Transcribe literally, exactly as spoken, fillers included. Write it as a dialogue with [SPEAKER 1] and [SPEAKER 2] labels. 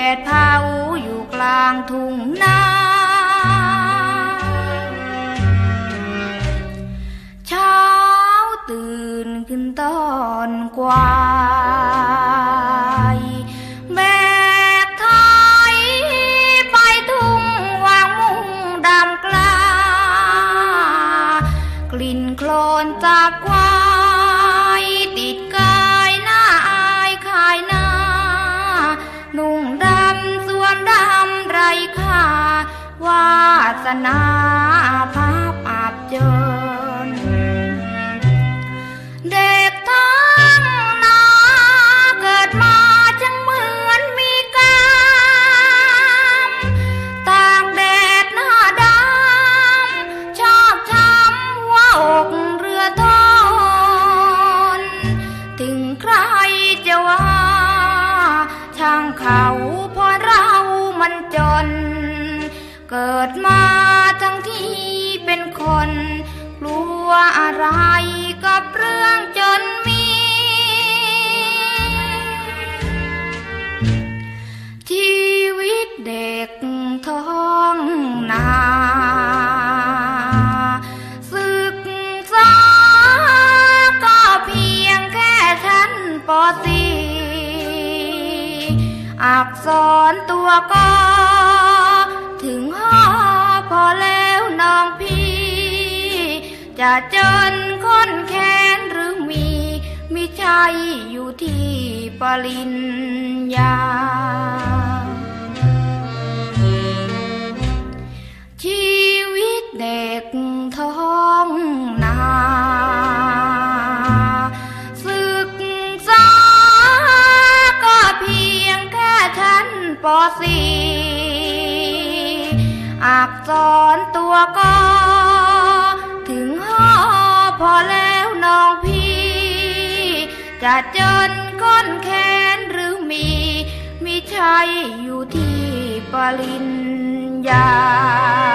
[SPEAKER 1] ดเผาอยู่กลางทุ่งนาเช้าตื่นขึ้นตอนกวายแบกไถไปทุ่งวางมุงดำกล้ากลิ่นโคลนจากควายติดกายหน้าอายขายหน้านุ่งดำสวมดำไรค่าวาสนาภาพอับจนเด็กทั้งนาเกิดมาจังเหมือนมีกรรมตากแดดหน้าดำชอบช้ำหัวอกเรือทนถึงใครจะว่าช่างเขาเพราะเรามันจนเกิดมาทั้งที่เป็นคนกลัวอะไรกับเรื่องจนมีชีวิตเด็กท้องนาศึกษาก็เพียงแค่ชั้นป.สี่ อักษรตัวก็ถึงห้อพอแล้วน้องพี่จะจนค้นแค้นหรือมีมิใช่อยู่ที่ปริญญาชีวิตเด็กท้องนาศึกษาก็เพียงแค่ชั้นป.สี่ อักษรตัวก็ถึงห้อพอแล้วน้องพี่จะจนค้นแค้นหรือมีมิใช่อยู่ที่ปริญญา